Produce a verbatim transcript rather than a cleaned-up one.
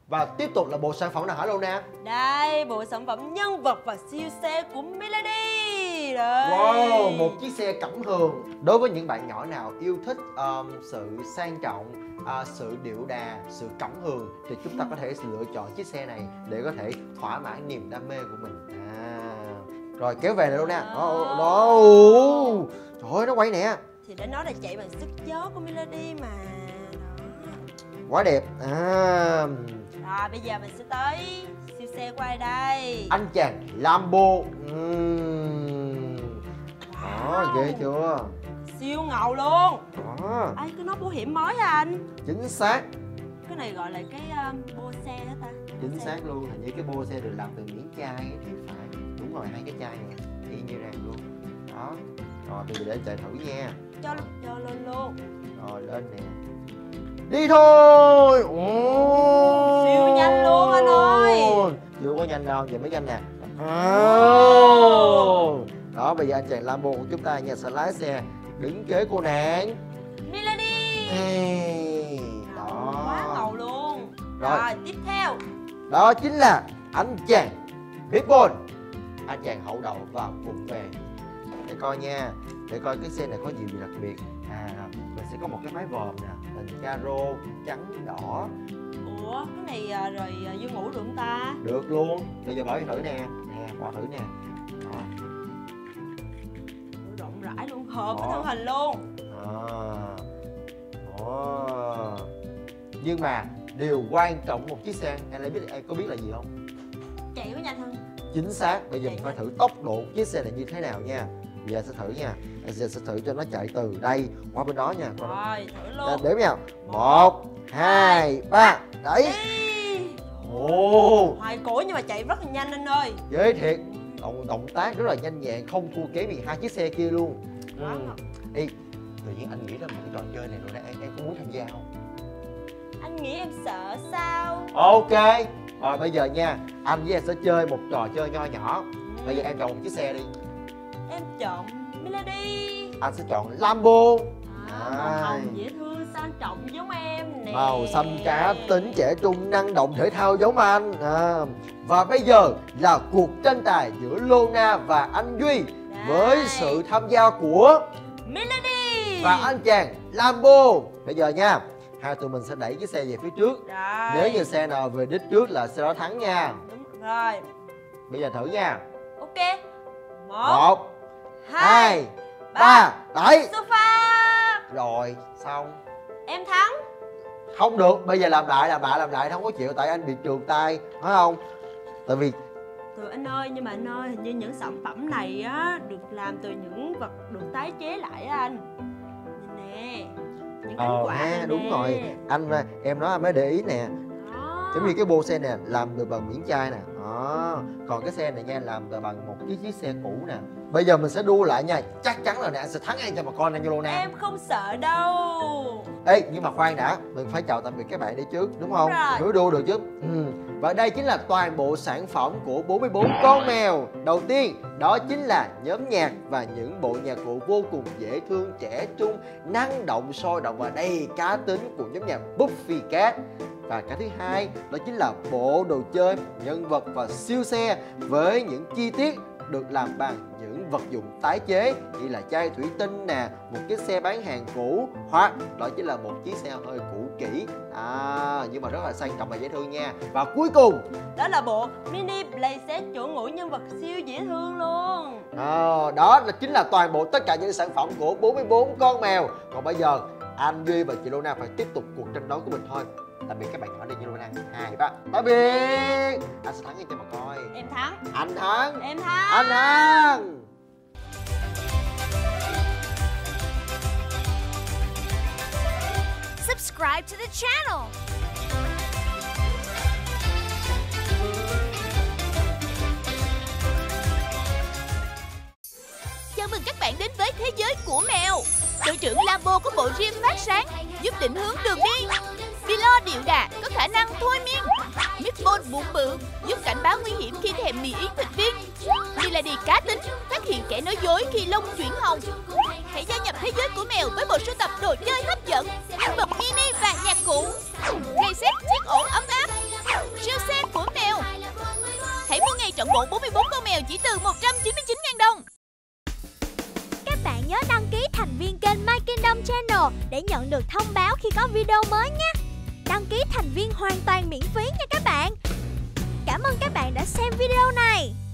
Và tiếp tục là bộ sản phẩm nào hả Luna? Đây, bộ sản phẩm nhân vật và siêu xe của Melody. Đấy. Wow, một chiếc xe cẩm hường. Đối với những bạn nhỏ nào yêu thích um, sự sang trọng, uh, sự điệu đà, sự cẩm hường thì chúng ta có thể lựa chọn chiếc xe này để có thể thỏa mãn niềm đam mê của mình. À, rồi kéo về này luôn nè. Đó, đó. Trời ơi, nó quay nè. Thì để nói là chạy bằng sức gió của Melody mà. Đó. Quá đẹp. À. Rồi bây giờ mình sẽ tới siêu xe quay đây. Anh chàng Lambo. Uhm. Wow. Đó, ghê chưa? Siêu ngầu luôn. Đó. Ai cứ nói bảo hiểm mới hả anh? Chính xác. Cái này gọi là cái um, bô xe hả ta? Chính xác luôn, hình như cái bô xe được làm từ miếng chai thì phải. Đúng rồi, hai cái chai này y như rằng luôn. Đó. Rồi bây giờ để chạy thử nha. Cho cho lên luôn. Rồi lên nè. Đi thôi. Ồ. Siêu nhanh luôn anh ơi. Chưa có nhanh đâu, giờ mới nhanh nè. Oh. Đó, bây giờ anh chàng Lambo của chúng ta nha sẽ lái xe đứng kế cô nàng Melody. Hey. Đó. Quá ngầu luôn. Rồi. Rồi tiếp theo. Đó chính là anh chàng Pitbull. Anh chàng hậu đậu vào vùng về. Để coi nha, để coi cái xe này có gì đặc biệt. À, mình sẽ có một cái mái vòm nè, hình caro trắng đỏ. Ủa, cái này à, rồi à, vô ngủ được không ta? Được luôn. Bây giờ bỏ thử nè. Nè, bỏ thử nè. Đó. Rộng rãi luôn, hợp với Đó. thân hình luôn. À. Đó. Nhưng mà điều quan trọng một chiếc xe, em lại biết em có biết là gì không? Chạy có nhanh hơn. Chính xác. Bây giờ mình phải thử tốc độ chiếc xe này như thế nào nha. Bây giờ sẽ thử nha. Bây giờ sẽ thử cho nó chạy từ đây qua bên đó nha. Rồi, thử luôn. À, đếm nhau. Một, hai, ba. Đấy. Ồ. Hoài cổ nhưng mà chạy rất là nhanh anh ơi. Dễ thiệt. Động, động tác rất là nhanh nhẹn, không thua kém gì hai chiếc xe kia luôn. Ừ. Ê, tự nhiên anh nghĩ ra một cái trò chơi này rồi nè, em, em có muốn tham gia không? Anh nghĩ em sợ sao? Ok. Rồi bây giờ nha, anh với em sẽ chơi một trò chơi nho nhỏ. Bây giờ em chọn một chiếc xe đi. Em chọn Melody. Anh sẽ chọn Lambo. À, màu hồng dễ thương, sang trọng giống em nè. Màu xanh cá tính, trẻ trung, năng động, thể thao giống anh. À, và bây giờ là cuộc tranh tài giữa Luna và anh Duy. Đấy. Với sự tham gia của Melody và anh chàng Lambo. Bây giờ nha, hai tụi mình sẽ đẩy cái xe về phía trước. Rồi. Nếu như xe nào về đích trước là xe đó thắng nha. Đúng rồi. Bây giờ thử nha. Ok. Một, Một hai, hai, ba. Đẩy. xuất phát. Rồi, xong. Em thắng. Không được, bây giờ làm lại, làm lại, làm lại. Không có chịu, tại anh bị trượt tay. Phải không? Tại vì Từ anh ơi, nhưng mà anh ơi, hình như những sản phẩm này á được làm từ những vật được tái chế lại á anh. Nhìn nè, những cánh Ờ quả ha, này đúng nè. rồi. Anh, em nói anh mới để ý nè. Đó. Giống như cái bô xe nè, làm từ bằng miếng chai nè. Đó. Còn cái xe này nha, làm từ bằng một cái chiếc xe cũ nè. Bây giờ mình sẽ đua lại nha. Chắc chắn là nè, anh sẽ thắng em cho mà con em vô luôn nè. Em không sợ đâu. Ê, nhưng mà khoan đã, mình phải chào tạm biệt các bạn đi trước, đúng không? Đúng Mới đua được chứ. Ừ. Và đây chính là toàn bộ sản phẩm của bốn mươi bốn con mèo. Đầu tiên, đó chính là nhóm nhạc và những bộ nhạc cụ vô cùng dễ thương, trẻ trung, năng động, sôi động và đầy cá tính của nhóm nhạc Buffy Cat. Và cái thứ hai, đó chính là bộ đồ chơi, nhân vật và siêu xe với những chi tiết được làm bằng những vật dụng tái chế như là chai thủy tinh nè, một cái xe bán hàng cũ, hoặc đó chính là một chiếc xe hơi cũ kỹ à, nhưng mà rất là sang trọng và dễ thương nha. Và cuối cùng đó là bộ mini playset chỗ ngủ nhân vật siêu dễ thương luôn. à, đó là chính là toàn bộ tất cả những sản phẩm của bốn mươi bốn con mèo. Còn bây giờ anh Duy và chị Luna phải tiếp tục cuộc tranh đấu của mình thôi. Tạm biệt các bạn nhỏ đi như Luna. Hai ba tạm biệt. Anh sẽ thắng cho mà coi. Em thắng. Anh thắng. Em thắng. Anh thắng. Subscribe to the channel. Chào mừng các bạn đến với thế giới của mèo. Đội trưởng Lambo có bộ rim phát sáng giúp định hướng đường đi. Philo điệu đà có khả năng thôi miên. Meatball bụng bự giúp cảnh báo nguy hiểm khi thèm mì ý thịt viên. Melody cá tính phát hiện kẻ nói dối khi lông chuyển hồng. Hãy gia nhập thế giới của mèo với bộ sưu tập đồ chơi hấp dẫn, nhân vật mini và nhạc cụ. Ngày xét chiếc ổ ấm áp. bộ bốn mươi bốn con mèo chỉ từ một trăm chín mươi chín nghìn đồng. Các bạn nhớ đăng ký thành viên kênh My Kingdom Channel để nhận được thông báo khi có video mới nhé. Đăng ký thành viên hoàn toàn miễn phí nha các bạn. Cảm ơn các bạn đã xem video này.